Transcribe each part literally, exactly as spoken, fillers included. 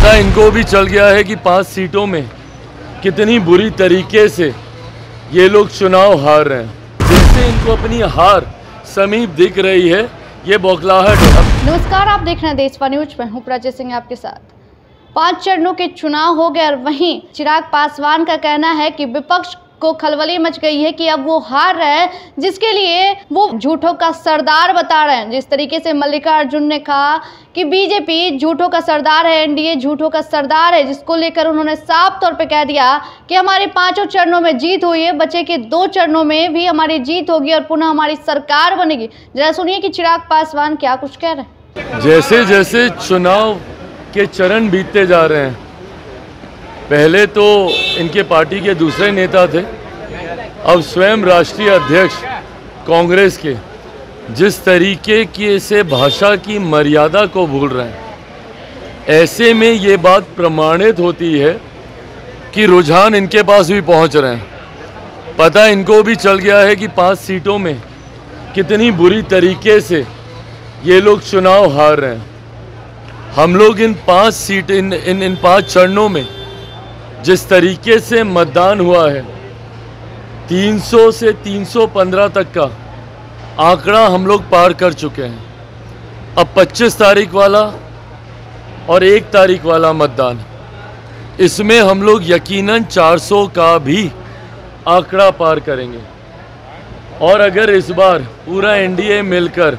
पता इनको भी चल गया है कि पांच सीटों में कितनी बुरी तरीके से ये लोग चुनाव हार रहे हैं। जैसे इनको अपनी हार समीप दिख रही है, ये बौखलाहट है। नमस्कार, आप देख रहे हैं देशवा न्यूज। मैं हूं प्रजय सिंह आपके साथ। पांच चरणों के चुनाव हो गए और वहीं चिराग पासवान का कहना है कि विपक्ष को खलबली मच गई है कि अब वो हार रहे हैं, जिसके लिए वो झूठों का सरदार बता रहे हैं। जिस तरीके से मल्लिकार्जुन ने कहा कि बीजेपी झूठों का सरदार है, एनडीए झूठों का सरदार है, जिसको लेकर उन्होंने साफ तौर पे कह दिया कि हमारी पांचों चरणों में जीत हुई है, बचे के दो चरणों में भी हमारी जीत होगी और पुनः हमारी सरकार बनेगी। जरा सुनिए कि चिराग पासवान क्या कुछ कह रहे हैं। जैसे जैसे चुनाव के चरण बीतते जा रहे हैं, पहले तो इनके पार्टी के दूसरे नेता थे, अब स्वयं राष्ट्रीय अध्यक्ष कांग्रेस के जिस तरीके की से भाषा की मर्यादा को भूल रहे हैं, ऐसे में ये बात प्रमाणित होती है कि रुझान इनके पास भी पहुंच रहे हैं। पता इनको भी चल गया है कि पांच सीटों में कितनी बुरी तरीके से ये लोग चुनाव हार रहे हैं। हम लोग इन पांच सीट इन इन इन पांच चरणों में जिस तरीके से मतदान हुआ है, तीन सौ से तीन सौ पंद्रह तक का आंकड़ा हम लोग पार कर चुके हैं। अब पच्चीस तारीख वाला और एक तारीख वाला मतदान, इसमें हम लोग यकीनन चार सौ का भी आंकड़ा पार करेंगे। और अगर इस बार पूरा एनडीए मिलकर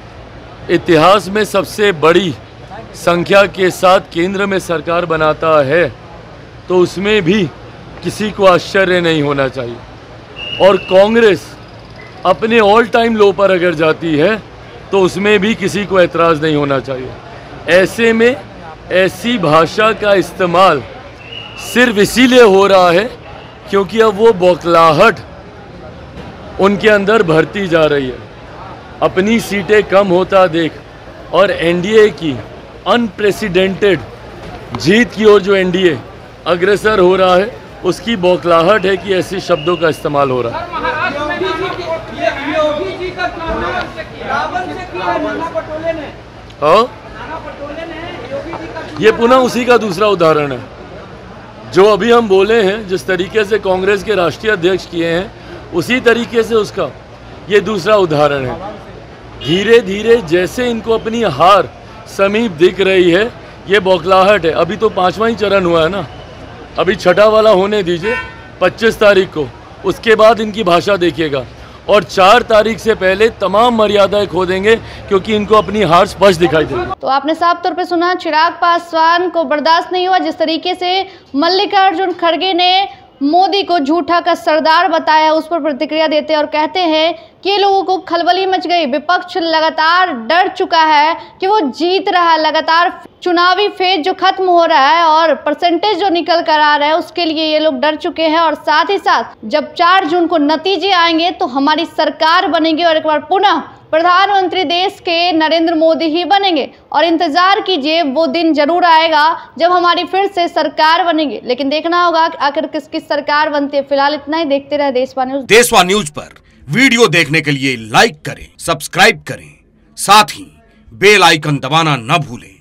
इतिहास में सबसे बड़ी संख्या के साथ केंद्र में सरकार बनाता है, तो उसमें भी किसी को आश्चर्य नहीं होना चाहिए। और कांग्रेस अपने ऑल टाइम लो पर अगर जाती है, तो उसमें भी किसी को एतराज़ नहीं होना चाहिए। ऐसे में ऐसी भाषा का इस्तेमाल सिर्फ इसीलिए हो रहा है क्योंकि अब वो बौखलाहट उनके अंदर भरती जा रही है। अपनी सीटें कम होता देख और एनडीए की अनप्रेसिडेंटेड जीत की ओर जो एनडीए अग्रसर हो रहा है, उसकी बौखलाहट है कि ऐसे शब्दों का इस्तेमाल हो रहा है। हाँ, ये पुनः उसी का दूसरा उदाहरण है जो अभी हम बोले हैं। जिस तरीके से कांग्रेस के राष्ट्रीय अध्यक्ष किए हैं, उसी तरीके से उसका ये दूसरा उदाहरण है। धीरे धीरे जैसे इनको अपनी हार समीप दिख रही है, ये बौखलाहट है। अभी तो पांचवा ही चरण हुआ है ना, अभी छठा वाला होने दीजिए पच्चीस तारीख को, उसके बाद इनकी भाषा देखिएगा। और चार तारीख से पहले तमाम मर्यादाएं खो देंगे क्योंकि इनको अपनी हार स्पष्ट दिखाई देगी। तो आपने साफ तौर पे सुना, चिराग पासवान को बर्दाश्त नहीं हुआ जिस तरीके से मल्लिकार्जुन खड़गे ने मोदी को झूठा का सरदार बताया। उस पर प्रतिक्रिया देते और कहते हैं कि ये लोगों को खलबली मच गई। विपक्ष लगातार डर चुका है कि वो जीत रहा है, लगातार चुनावी फेज जो खत्म हो रहा है और परसेंटेज जो निकल कर आ रहा है, उसके लिए ये लोग डर चुके हैं। और साथ ही साथ जब चार जून को नतीजे आएंगे तो हमारी सरकार बनेगी और एक बार पुनः प्रधानमंत्री देश के नरेंद्र मोदी ही बनेंगे। और इंतजार कीजिए, वो दिन जरूर आएगा जब हमारी फिर से सरकार बनेगी। लेकिन देखना होगा आखिर किसकी सरकार बनती है। फिलहाल इतना ही, देखते रहे देशवा न्यूज। देशवा न्यूज पर वीडियो देखने के लिए लाइक करें, सब्सक्राइब करें, साथ ही बेल आइकन दबाना न भूलें।